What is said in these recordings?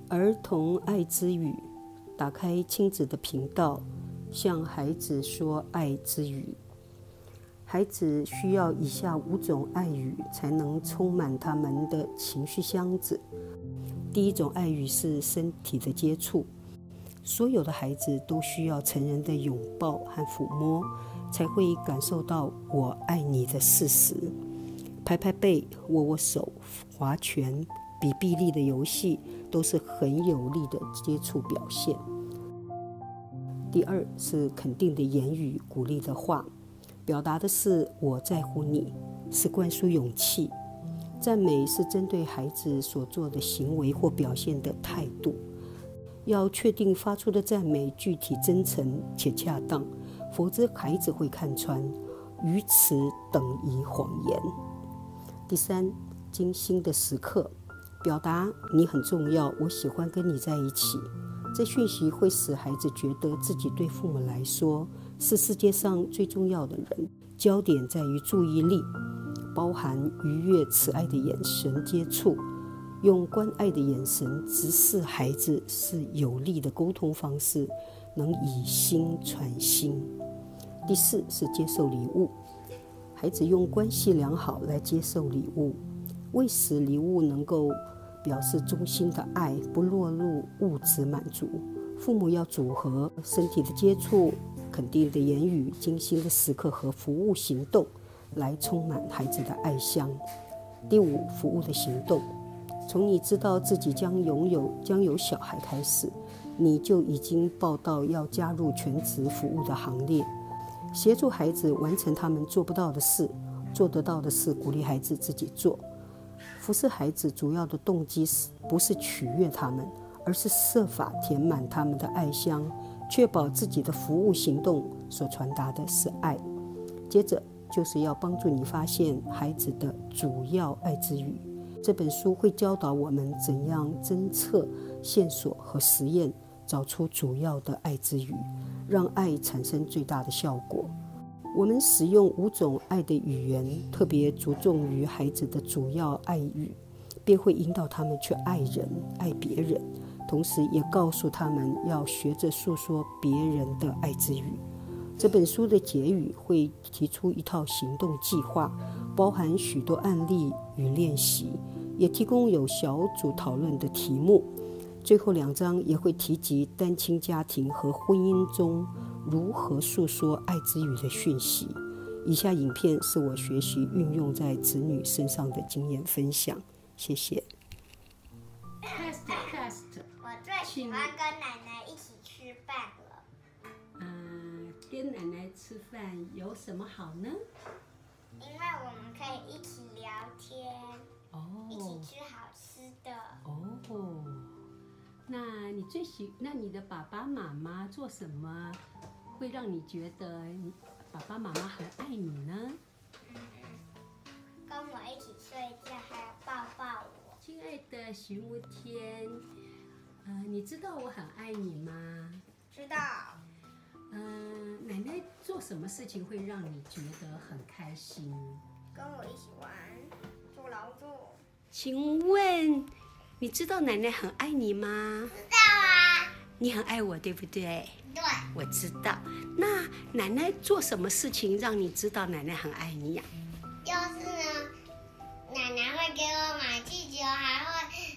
儿童爱之语，打开亲子的频道，向孩子说爱之语。孩子需要以下5种爱语，才能充满他们的情绪箱子。第一种爱语是身体的接触，所有的孩子都需要成人的拥抱和抚摸，才会感受到我爱你的事实。拍拍背、握握手、划拳、比臂力的游戏都是很有力的接触表现。第二是肯定的言语、鼓励的话，表达的是我在乎你，是灌输勇气。赞美是针对孩子所做的行为或表现的态度，要确定发出的赞美具体、真诚且恰当，否则孩子会看穿，语词等于谎言。第三，精心的时刻，表达你很重要，我喜欢跟你在一起。这讯息会使孩子觉得自己对父母来说是世界上最重要的人，焦点在于注意力，包含愉悦、慈爱的眼神接触，用关爱的眼神直视孩子是有力的沟通方式，能以心传心。第四是接受礼物，孩子用关系良好来接受礼物，为使礼物能够表示衷心的爱，不落入物质满足。父母要组合身体的接触、肯定的言语、精心的时刻和服务行动，来充满孩子的爱箱。第五，服务的行动，从你知道自己将有小孩开始，你就已经报到要加入全职服务的行列，协助孩子完成他们做不到的事，做得到的事鼓励孩子自己做。服侍孩子主要的动机不是取悦他们，而是设法填满他们的爱箱，确保自己的服务行动所传达的是爱。接着就是要帮助你发现孩子的主要爱之语。这本书会教导我们怎样侦测线索和实验，找出主要的爱之语，让爱产生最大的效果。我们使用5种爱的语言，特别着重于孩子的主要爱语，便会引导他们去爱人、爱别人，同时也告诉他们要学着诉说别人的爱之语。这本书的结语会提出一套行动计划，包含许多案例与练习，也提供有小组讨论的题目。最后2章也会提及单亲家庭和婚姻中如何诉说爱之语的讯息。以下影片是我学习运用在子女身上的经验分享，谢谢。 我最喜欢跟奶奶一起吃饭了。 跟奶奶吃饭有什么好呢？ 因为我们可以一起聊天，一起吃好吃的。 那你的爸爸妈妈做什么会让你觉得爸爸妈妈很爱你呢？ 跟我一起睡觉，还有抱抱我。 亲爱的徐慕天，你知道我很爱你吗？ 知道。 奶奶做什么事情会让你觉得很开心？ 跟我一起玩，做劳作。 请问你知道奶奶很爱你吗？ 知道啊。 你很爱我，对不对？ 对。 我知道。那奶奶做什么事情让你知道奶奶很爱你呀？ 就是呢，奶奶会给我买气球，还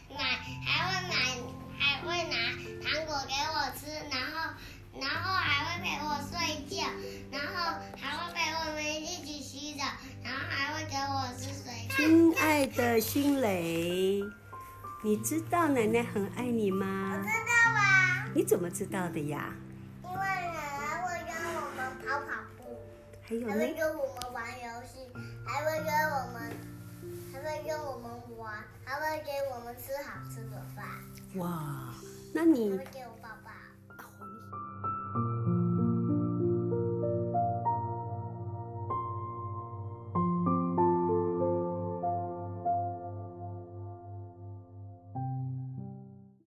会拿糖果给我吃，然后还会陪我睡觉，然后还会陪我们一起洗澡，然后还会给我吃水果。 亲爱的熏磊，你知道奶奶很爱你吗？ 我知道啊。 你怎么知道的呀？ 因为奶奶会跟我们跑步， 还有呢？ 还会跟我们玩游戏，还会跟我们玩，还会给我们吃好吃的饭。 哇，那你还会给我们